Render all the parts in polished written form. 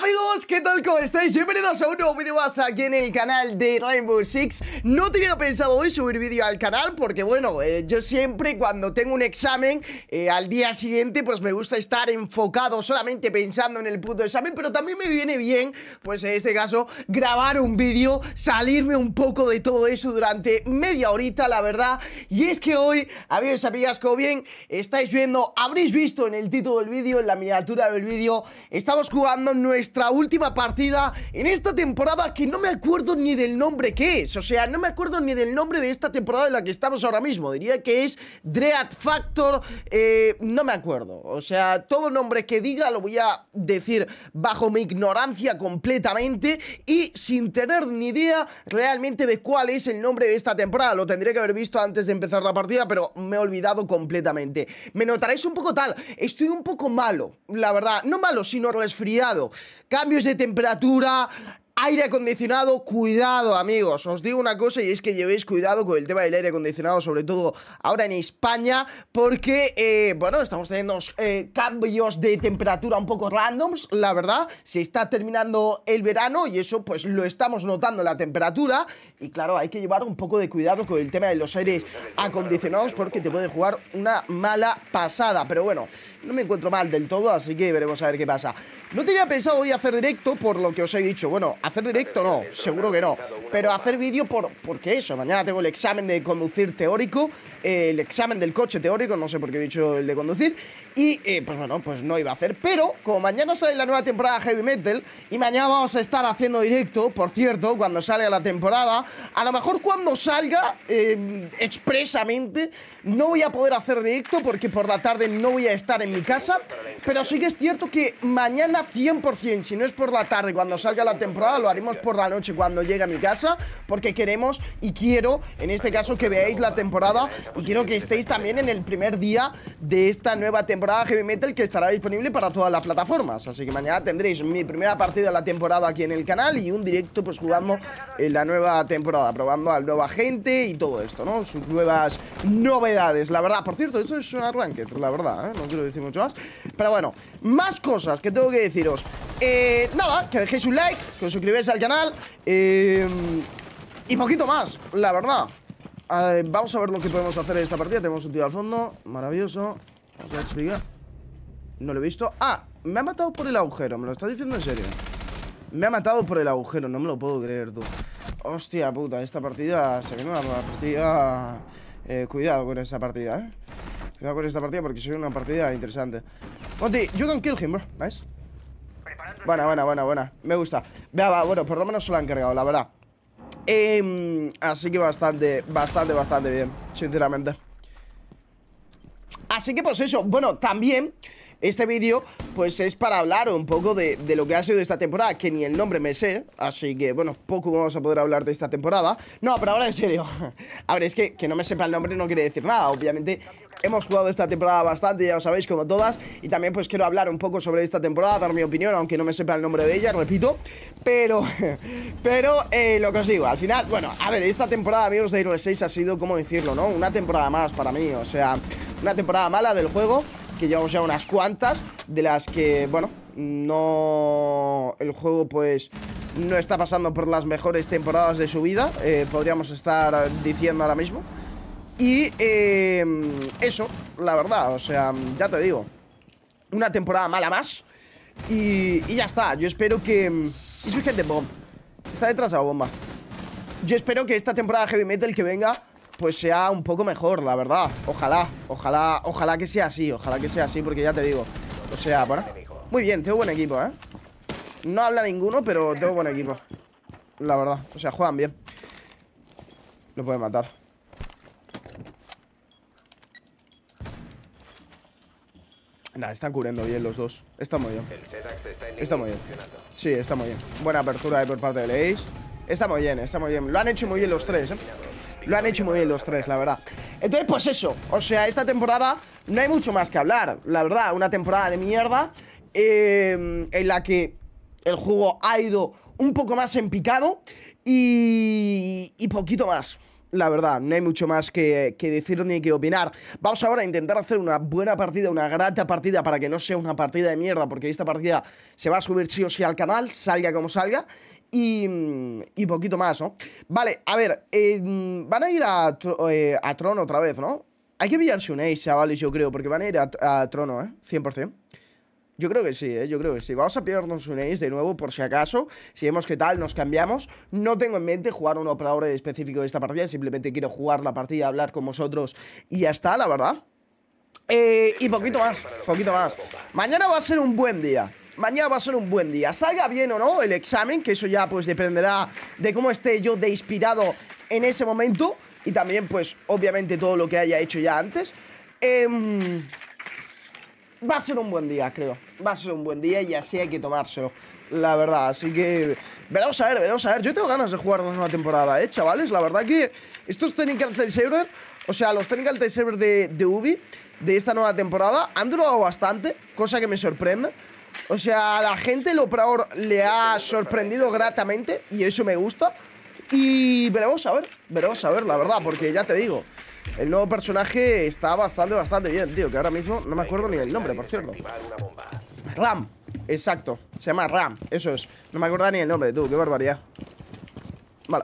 amigos, ¿qué tal? ¿Cómo estáis? Bienvenidos a un nuevo vídeo más aquí en el canal de Rainbow Six. No tenía pensado hoy subir vídeo al canal porque, bueno, yo siempre cuando tengo un examen al día siguiente, pues me gusta estar enfocado solamente pensando en el puto examen. Pero también me viene bien, pues en este caso, grabar un vídeo, salirme un poco de todo eso durante media horita, la verdad. Y es que hoy, amigos y amigas, como bien estáis viendo, habréis visto en el título del vídeo, en la miniatura del vídeo, estamos jugando nuestra última partida en esta temporada que no me acuerdo ni del nombre que es. O sea, no me acuerdo ni del nombre de esta temporada en la que estamos ahora mismo. Diría que es Dread Factor, no me acuerdo. O sea, todo nombre que diga lo voy a decir bajo mi ignorancia completamente y sin tener ni idea realmente de cuál es el nombre de esta temporada. Lo tendría que haber visto antes de empezar la partida, pero me he olvidado completamente. Me notaréis un poco tal, estoy un poco malo, la verdad. No malo, sino resfriado. Cambios de temperatura, aire acondicionado, cuidado amigos, os digo una cosa y es que llevéis cuidado con el tema del aire acondicionado, sobre todo ahora en España, porque, bueno, estamos teniendo cambios de temperatura un poco randoms, la verdad, se está terminando el verano y eso pues lo estamos notando en la temperatura y claro, hay que llevar un poco de cuidado con el tema de los aires acondicionados porque te puede jugar una mala pasada, pero bueno, no me encuentro mal del todo, así que veremos a ver qué pasa. No tenía pensado hoy hacer directo por lo que os he dicho, bueno, hacer directo no, seguro que no, pero hacer vídeo porque eso, mañana tengo el examen de conducir teórico, el examen del coche teórico, no sé por qué he dicho el de conducir, y pues bueno, pues no iba a hacer, pero como mañana sale la nueva temporada de Heavy Metal, y mañana vamos a estar haciendo directo, por cierto, cuando salga la temporada, a lo mejor cuando salga, expresamente, no voy a poder hacer directo, porque por la tarde no voy a estar en mi casa, pero sí que es cierto que mañana 100%, si no es por la tarde cuando salga la temporada, lo haremos por la noche cuando llegue a mi casa, porque queremos y quiero, en este caso, que veáis la temporada y quiero que estéis también en el primer día de esta nueva temporada Heavy Metal que estará disponible para todas las plataformas. Así que mañana tendréis mi primera partida de la temporada aquí en el canal y un directo pues jugando en la nueva temporada, probando a nueva gente y todo esto, ¿no? Sus nuevas novedades, la verdad. Por cierto, esto es un arranque, la verdad, no quiero decir mucho más. Pero bueno, más cosas que tengo que deciros. Nada, que dejéis un like, que os suscribáis al canal y poquito más, la verdad. Vamos a ver lo que podemos hacer en esta partida. Tenemos un tío al fondo, maravilloso. Vamos a explicar. No lo he visto. Ah, me ha matado por el agujero, me lo estás diciendo en serio. Me ha matado por el agujero, no me lo puedo creer, tú. Hostia puta, esta partida se viene una partida. Cuidado con esta partida, Cuidado con esta partida porque se viene una partida interesante. Monty, you can kill him, bro, ¿ves? Buena. Me gusta. Vea, va, bueno, por lo menos se lo han cargado, la verdad. Así que bastante bien, sinceramente. Así que pues eso, bueno, también este vídeo pues es para hablar un poco de lo que ha sido esta temporada, que ni el nombre me sé, así que bueno, poco vamos a poder hablar de esta temporada. No, pero ahora en serio, a ver, es que no me sepa el nombre no quiere decir nada, obviamente. Hemos jugado esta temporada bastante, ya lo sabéis, como todas. Y también pues quiero hablar un poco sobre esta temporada, dar mi opinión, aunque no me sepa el nombre de ella, repito. Pero lo que os digo, al final, bueno, a ver, esta temporada, amigos de Halo 6 ha sido, ¿cómo decirlo, no? Una temporada más para mí, o sea, una temporada mala del juego, que llevamos ya unas cuantas, de las que, bueno, no... El juego pues no está pasando por las mejores temporadas de su vida, podríamos estar diciendo ahora mismo. Y eso, la verdad, o sea, ya te digo, una temporada mala más. Y ya está, yo espero que... Es Virgen de Bomb, está detrás de la bomba. Yo espero que esta temporada Heavy Metal que venga pues sea un poco mejor, la verdad. Ojalá que sea así, porque ya te digo, o sea, bueno, muy bien, tengo buen equipo, No habla ninguno, pero tengo buen equipo, la verdad, o sea, juegan bien. Lo pueden matar. Nah, están cubriendo bien los dos. Está muy bien. Sí, está muy bien. Buena apertura ahí por parte de Ace. Está muy bien. Lo han hecho muy bien los tres, Lo han hecho muy bien los tres, la verdad. Entonces, pues eso. O sea, esta temporada no hay mucho más que hablar, la verdad. Una temporada de mierda en la que el juego ha ido un poco más en picado y poquito más. La verdad, no hay mucho más que decir ni que opinar. Vamos ahora a intentar hacer una buena partida, una grata partida, para que no sea una partida de mierda, porque esta partida se va a subir sí o sí al canal, salga como salga. Y poquito más, ¿no? Vale, a ver, van a ir a Trono otra vez, ¿no? Hay que pillarse un ace, chavales, yo creo, porque van a ir a Trono, 100%. Yo creo que sí, yo creo que sí. Vamos a pillarnos un ace de nuevo por si acaso. Si vemos qué tal, nos cambiamos. No tengo en mente jugar un operador específico de esta partida. Simplemente quiero jugar la partida, hablar con vosotros y ya está, la verdad. Y poquito más, poquito más. Mañana va a ser un buen día. Mañana va a ser un buen día. Salga bien o no el examen, que eso ya pues dependerá de cómo esté yo de inspirado en ese momento. Y también pues obviamente todo lo que haya hecho ya antes. Va a ser un buen día, creo. Va a ser un buen día y así hay que tomárselo, la verdad. Así que veremos a ver, veremos a ver. Yo tengo ganas de jugar una nueva temporada, chavales. La verdad que estos Technical Tale Server, o sea, los Technical Tale Server de Ubi, de esta nueva temporada, han durado bastante, cosa que me sorprende. O sea, a la gente el operador le ha sorprendido gratamente y eso me gusta. Y veremos a ver, la verdad, porque ya te digo, el nuevo personaje está bastante bien, tío. Que ahora mismo no me acuerdo ni del nombre, por cierto. Ram, exacto, se llama Ram, eso es. No me acuerdo ni el nombre, tú, qué barbaridad. Vale.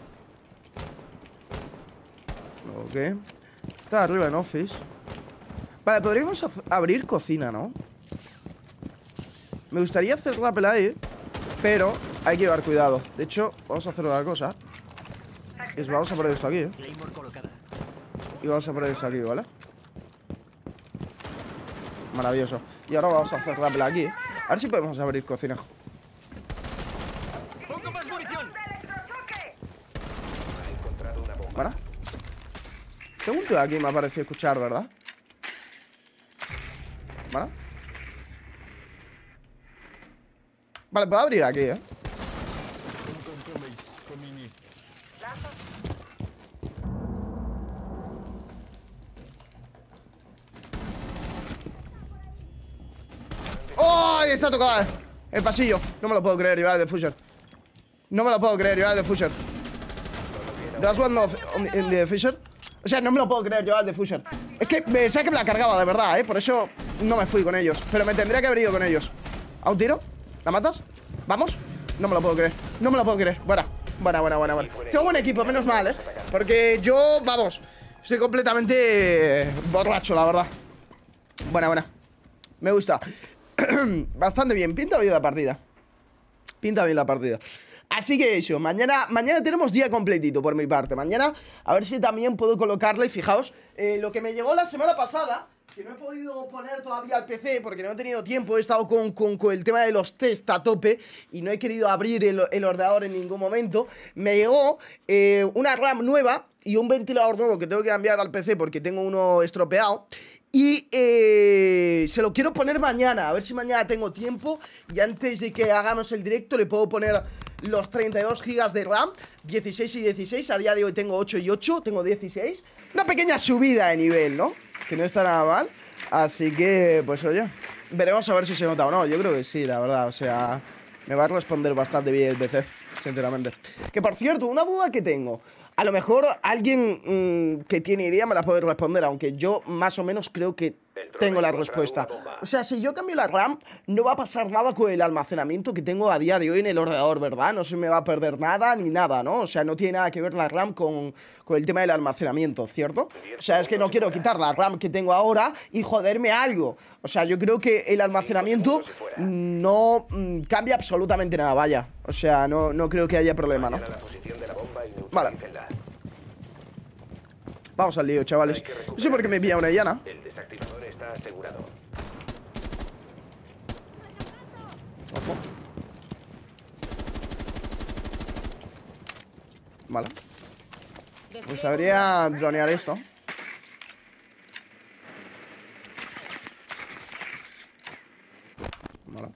Ok. Está arriba en Office. Vale, podríamos abrir cocina, ¿no? Me gustaría hacer rappel ahí, pero hay que llevar cuidado. De hecho, vamos a hacer una cosa. Vamos a poner esto aquí, y vamos a poner esto aquí, ¿vale? Maravilloso. Y ahora vamos a hacer rappel aquí. A ver si podemos abrir cocina. ¿Para? Tengo un tío aquí, me ha parecido escuchar, ¿verdad? ¿Vale? Vale, puedo abrir aquí, ¡Oh! Está tocada el pasillo. No me lo puedo creer, llevar el defuser. No me lo puedo creer, llevar el defuser. ¿Das one in the defuser? O sea, no me lo puedo creer, llevar el defuser. Es que pensaba que me la cargaba, de verdad, por eso no me fui con ellos. Pero me tendría que haber ido con ellos. ¿A un tiro? ¿La matas? ¿Vamos? No me lo puedo creer. No me lo puedo creer. Buena. Tengo buen equipo, menos mal, porque yo, vamos, estoy completamente borracho, la verdad. Buena. Me gusta. Bastante bien. Pinta bien la partida. Así que eso, mañana tenemos día completito por mi parte. Mañana, a ver si también puedo colocarle. Y fijaos, lo que me llegó la semana pasada, que no he podido poner todavía al PC porque no he tenido tiempo. He estado con el tema de los test a tope y no he querido abrir el ordenador en ningún momento. Me llegó una RAM nueva y un ventilador nuevo que tengo que cambiar al PC porque tengo uno estropeado. Y se lo quiero poner mañana, a ver si mañana tengo tiempo. Y antes de que hagamos el directo le puedo poner los 32 GB de RAM, 16 y 16. A día de hoy tengo 8 y 8, tengo 16. Una pequeña subida de nivel, ¿no? Que no está nada mal. Así que, pues oye, veremos a ver si se nota o no. Yo creo que sí, la verdad, o sea, me va a responder bastante bien el PC, sinceramente. Que por cierto, una duda que tengo. A lo mejor alguien que tiene idea me la puede responder, aunque yo más o menos creo que tengo la respuesta. O sea, si yo cambio la RAM, no va a pasar nada con el almacenamiento que tengo a día de hoy en el ordenador, ¿verdad? No se me va a perder nada ni nada, ¿no? O sea, no tiene nada que ver la RAM con el tema del almacenamiento, ¿cierto? O sea, es que no quiero quitar la RAM que tengo ahora y joderme algo. O sea, yo creo que el almacenamiento no cambia absolutamente nada, vaya. O sea, no creo que haya problema, ¿no? Vale. Vamos al lío, chavales. No sé por qué me pilla una llana. El desactivador está asegurado. Ojo. Vale. Pues debería dronear esto. Vale.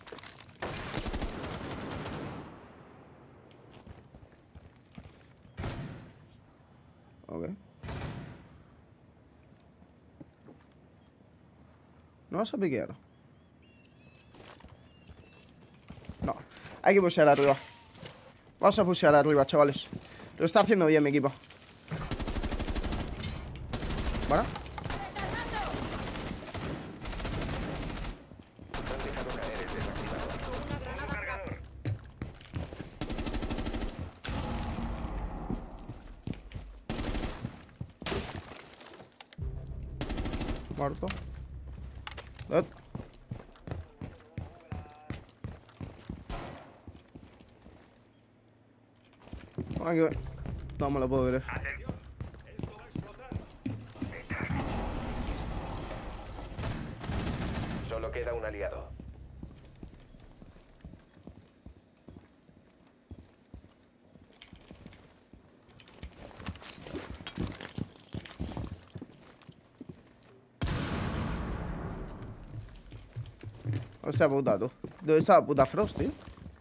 Ok. ¿No vas a piquear? No, hay que pushear arriba. Vamos a pushear arriba, chavales. Lo está haciendo bien mi equipo. Para. Han dejado caer el desactivador. Muerto. Dead. Aquí voy. No me lo puedo creer. Solo queda un aliado. Hostia puta, tú. ¿Dónde está la puta Frost, tío?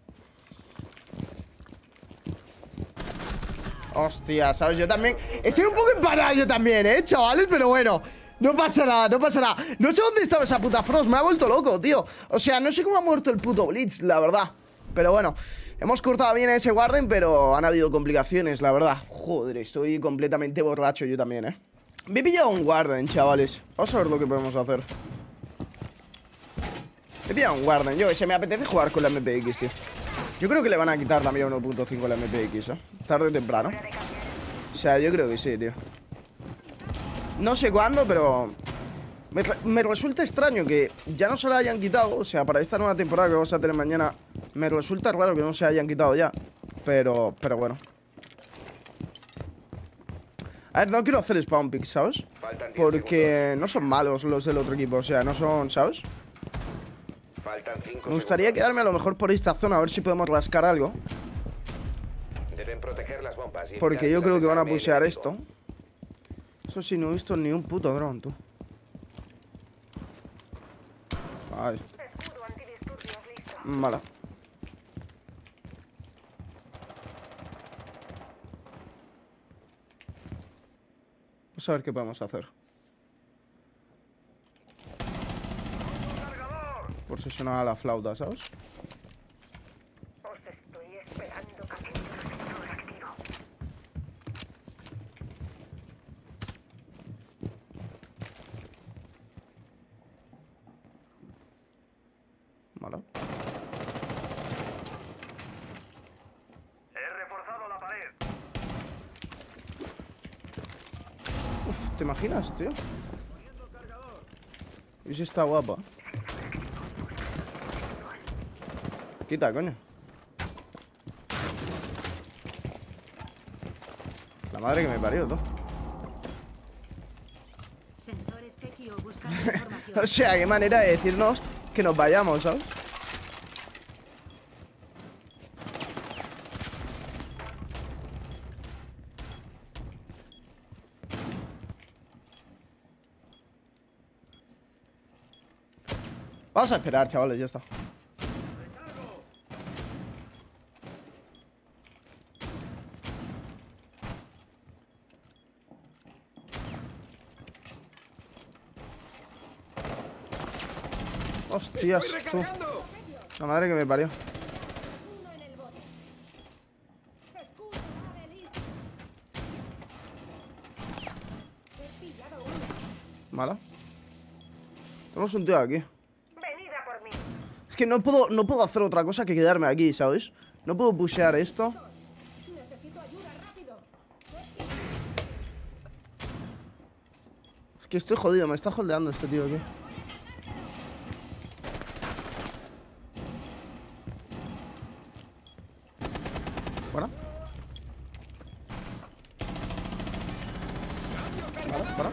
Hostia, ¿sabes? Yo también estoy un poco empanado yo también, chavales, pero bueno, no pasa nada, no pasa nada. No sé dónde estaba esa puta Frost, me ha vuelto loco, tío. O sea, no sé cómo ha muerto el puto Blitz, la verdad. Pero bueno, hemos cortado bien ese Warden, pero han habido complicaciones, la verdad. Joder, estoy completamente borracho yo también, Me he pillado un Warden, chavales. Vamos a ver lo que podemos hacer. He pillado un Warden, yo que sé, me apetece jugar con la MPX, tío. Yo creo que le van a quitar también 1.5 la MPX, tarde o temprano. O sea, yo creo que sí, tío. No sé cuándo, pero me resulta extraño que ya no se la hayan quitado. O sea, para esta nueva temporada que vamos a tener mañana, me resulta raro que no se hayan quitado ya. Pero bueno. A ver, no quiero hacer spawn pick, ¿sabes? Porque no son malos los del otro equipo. O sea, no son, ¿sabes? Me gustaría quedarme a lo mejor por esta zona, a ver si podemos rascar algo. Deben proteger las bombas y porque yo creo que van a pushear enemigo. esto. Eso sí, no he visto ni un puto dron, tú. Ay. Mala. Vamos a ver qué podemos hacer. Por sesionar a la flauta, ¿sabes? Os estoy esperando, capítulo activo. Mala. He reforzado la pared. Uf, ¿te imaginas, tío? Y si está guapa. Quita, coño. La madre que me parió, tú. Sensores Pekio buscando información. O sea, qué manera de decirnos que nos vayamos, ¿sabes? Vamos a esperar, chavales, ya está. Hostias, tú. La madre que me parió. Uno en el bote. Escudo, vale, listo. He pillado uno. Mala. Tenemos un tío aquí. Venid a por mí. Es que no puedo hacer otra cosa que quedarme aquí, ¿sabes? No puedo pushear esto. Necesito ayuda rápido. Es que estoy jodido, me está holdeando este tío aquí. Bueno. Para.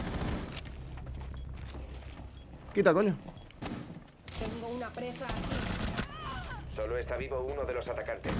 Quita, coño. Tengo una presa aquí. Solo está vivo uno de los atacantes.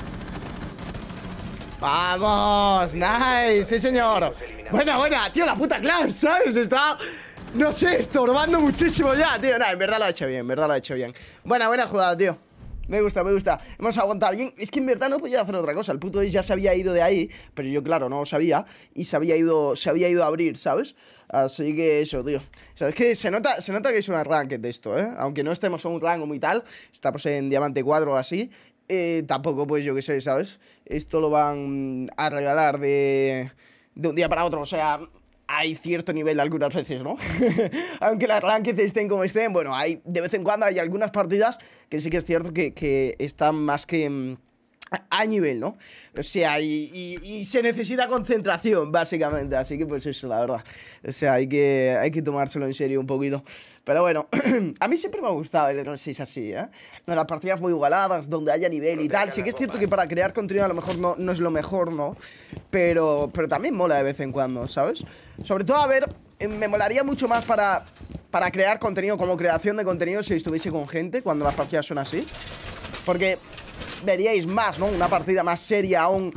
¡Vamos! ¡Nice! ¡Sí, señor! Buena, tío, la puta clase, ¿sabes? Está, no sé, estorbando muchísimo ya, tío. Nah, en verdad lo ha hecho bien, Buena jugada, tío. Me gusta. Hemos aguantado bien. Es que en verdad no podía hacer otra cosa. El puto Ace ya se había ido de ahí, pero yo, claro, no lo sabía. Y se había ido a abrir, ¿sabes? Así que eso, tío. O sea, es que se nota que es un ranked de esto, ¿eh? Aunque no estemos en un rango muy tal, estamos en diamante 4 o así. Tampoco, pues yo qué sé, ¿sabes? Esto lo van a regalar de un día para otro. O sea, hay cierto nivel algunas veces, ¿no? Aunque las ranked estén como estén, bueno, hay de vez en cuando hay algunas partidas que sí que es cierto que están más que a nivel, ¿no? O sea, y se necesita concentración, básicamente. Así que pues eso, la verdad. O sea, hay que tomárselo en serio un poquito. Pero bueno, a mí siempre me ha gustado el R6 así, ¿eh? Las partidas muy igualadas, donde haya nivel y tal. Sí que es cierto que para crear contenido a lo mejor no es lo mejor, ¿no? Pero también mola de vez en cuando, ¿sabes? Sobre todo, a ver, me molaría mucho más para crear contenido, como creación de contenido, si estuviese con gente, cuando las partidas son así. Porque veríais más, ¿no? Una partida más seria aún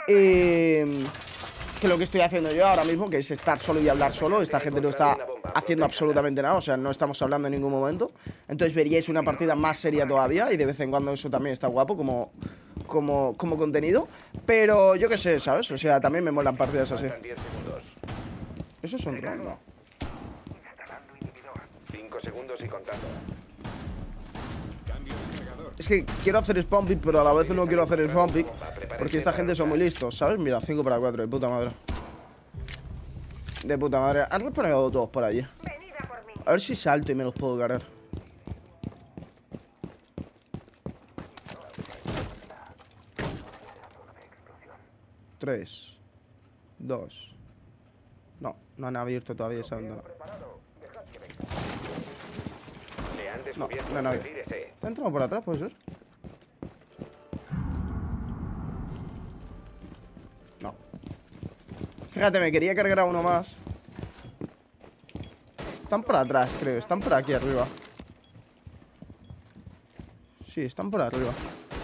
que lo que estoy haciendo yo ahora mismo, que es estar solo y hablar solo. Esta gente no está haciendo absolutamente nada, o sea, no estamos hablando en ningún momento. Entonces veríais una partida más seria todavía, y de vez en cuando eso también está guapo como contenido. Pero yo qué sé, ¿sabes? O sea, también me molan partidas así. Faltan 10 segundos. ¿Eso es un drone? No. 5 segundos y contando. Es que quiero hacer spawn pick, pero a la vez no quiero hacer spawn pick, porque esta gente son muy listos, ¿sabes? Mira, 5 para 4, de puta madre. De puta madre. Han respawnado todos por allí. Venid a por mí. A ver si salto y me los puedo cargar. Tres, 2. No han abierto todavía esa ventana. Le han No descubierto. han abierto. Retírese. ¿Está entrando por atrás, puede ser? No. Fíjate, me quería cargar a uno más. Están por atrás, creo. Están por aquí arriba. Sí, están por arriba.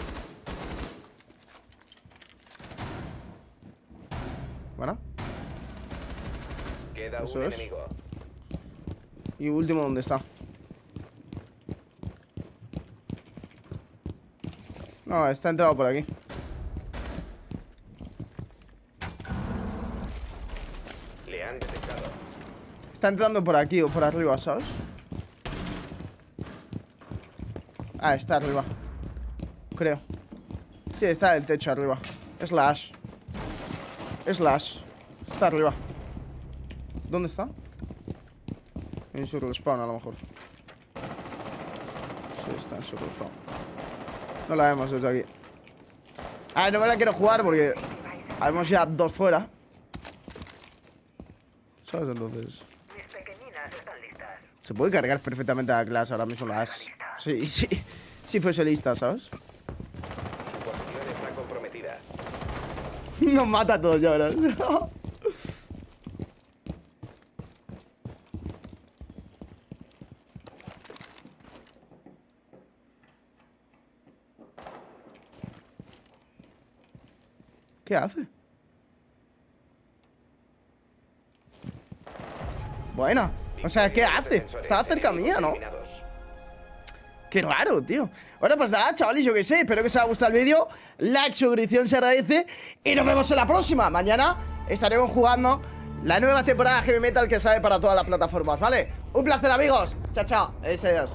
Bueno. Queda Eso un es. enemigo. Y último, ¿dónde está? No, está entrado por aquí. Le han detectado. Está entrando por aquí o por arriba, ¿sabes? Ah, está arriba. Creo. Sí, está en el techo arriba. Es la Ash. Es la Ash. Está arriba. ¿Dónde está? En su respawn, a lo mejor. Sí, está en su respawn. No la vemos desde aquí. Ah, no me la quiero jugar porque habemos ya 2 fuera. ¿Sabes? Entonces Mis pequeñinas están listas. se puede cargar perfectamente a la clase ahora mismo la Ash. Sí, sí. Si fuese lista, ¿sabes? Su posición está comprometida. Nos mata a todos, ya verás. ¿Qué hace? Buena. O sea, ¿qué hace? Estaba cerca mía, ¿no? Qué raro, tío. Bueno, pues nada, chavales, yo qué sé. Espero que os haya gustado el vídeo. Like, suscripción se agradece. Y nos vemos en la próxima. Mañana estaremos jugando la nueva temporada de Heavy Metal que sale para todas las plataformas, ¿vale? Un placer, amigos. Chao, chao. Adiós.